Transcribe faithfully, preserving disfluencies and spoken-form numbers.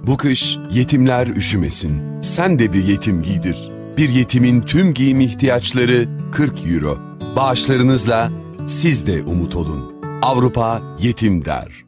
Bu kış yetimler üşümesin. Sen de bir yetim giydir. Bir yetimin tüm giyim ihtiyaçları kırk euro. Bağışlarınızla siz de umut olun. Avrupa Yetim Der.